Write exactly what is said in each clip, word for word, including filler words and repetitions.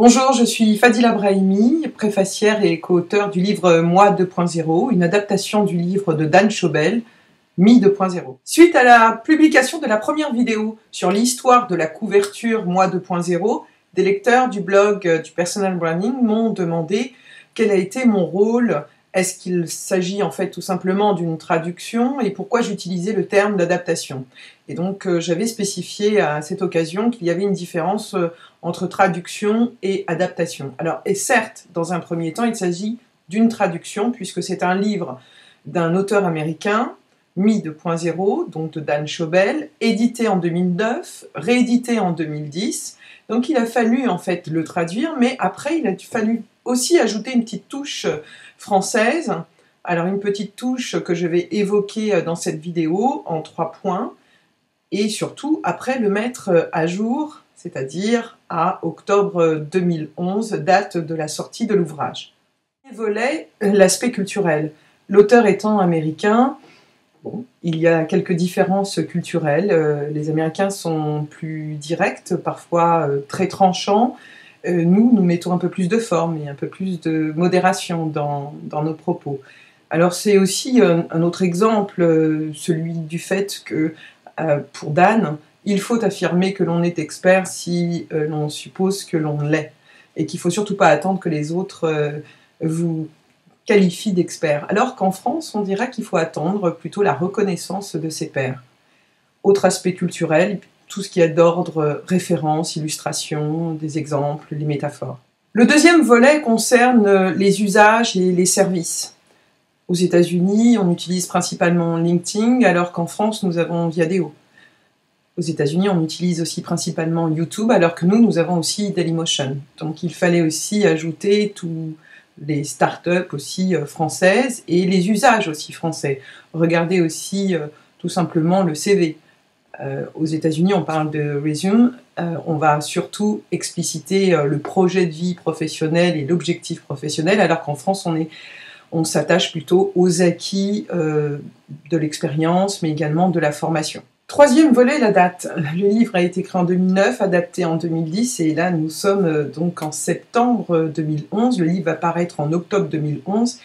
Bonjour, je suis Fadila Brahimi, préfacière et co-auteure du livre Moi deux point zéro, une adaptation du livre de Dan Schobel, Mi deux point zéro. Suite à la publication de la première vidéo sur l'histoire de la couverture Moi deux point zéro, des lecteurs du blog du Personal Branding m'ont demandé quel a été mon rôle. Est-ce qu'il s'agit en fait tout simplement d'une traduction et pourquoi j'utilisais le terme d'adaptation? Et donc euh, j'avais spécifié à cette occasion qu'il y avait une différence euh, entre traduction et adaptation. Alors, et certes, dans un premier temps, il s'agit d'une traduction puisque c'est un livre d'un auteur américain, Mi deux point zéro, donc de Dan Schobel, édité en deux mille neuf, réédité en deux mille dix. Donc il a fallu en fait le traduire, mais après il a fallu aussi ajouter une petite touche française. Alors une petite touche que je vais évoquer dans cette vidéo en trois points, et surtout après le mettre à jour, c'est-à-dire à octobre deux mille onze, date de la sortie de l'ouvrage. Premier volet, l'aspect culturel. L'auteur étant américain, bon, il y a quelques différences culturelles. Euh, les Américains sont plus directs, parfois euh, très tranchants. Euh, nous, nous mettons un peu plus de forme et un peu plus de modération dans, dans nos propos. Alors c'est aussi un, un autre exemple, euh, celui du fait que, euh, pour Dan, il faut affirmer que l'on est expert si euh, l'on suppose que l'on l'est, et qu'il ne faut surtout pas attendre que les autres euh, vous qualifient d'expert, alors qu'en France, on dirait qu'il faut attendre plutôt la reconnaissance de ses pairs. Autre aspect culturel, tout ce qui est d'ordre référence, illustration, des exemples, les métaphores. Le deuxième volet concerne les usages et les services. Aux États-Unis, on utilise principalement LinkedIn, alors qu'en France, nous avons Viadeo. Aux États-Unis, on utilise aussi principalement YouTube, alors que nous, nous avons aussi Dailymotion. Donc il fallait aussi ajouter tous les startups aussi euh, françaises et les usages aussi français. Regardez aussi euh, tout simplement le C V. Euh, aux États-Unis, on parle de resume. Euh, on va surtout expliciter euh, le projet de vie professionnel et l'objectif professionnel, alors qu'en France, on est on s'attache plutôt aux acquis euh, de l'expérience, mais également de la formation. Troisième volet, la date. Le livre a été écrit en deux mille neuf, adapté en deux mille dix, et là nous sommes donc en septembre deux mille onze. Le livre va paraître en octobre deux mille onze,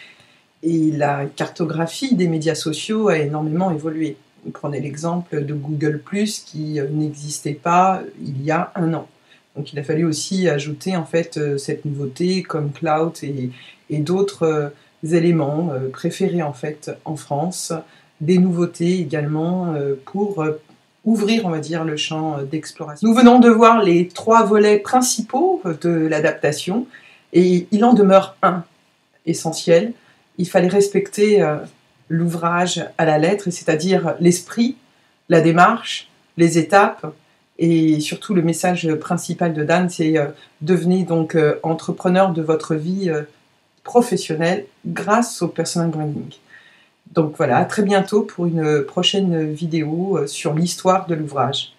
et la cartographie des médias sociaux a énormément évolué. Vous prenez l'exemple de Google plus, qui n'existait pas il y a un an. Donc il a fallu aussi ajouter en fait cette nouveauté comme Cloud et, et d'autres éléments préférés en fait en France. Des nouveautés également pour ouvrir, on va dire, le champ d'exploration. Nous venons de voir les trois volets principaux de l'adaptation, et il en demeure un essentiel. Il fallait respecter l'ouvrage à la lettre, c'est-à-dire l'esprit, la démarche, les étapes, et surtout le message principal de Dan, c'est devenez donc entrepreneur de votre vie professionnelle grâce au personal branding. Donc voilà, à très bientôt pour une prochaine vidéo sur l'histoire de l'ouvrage.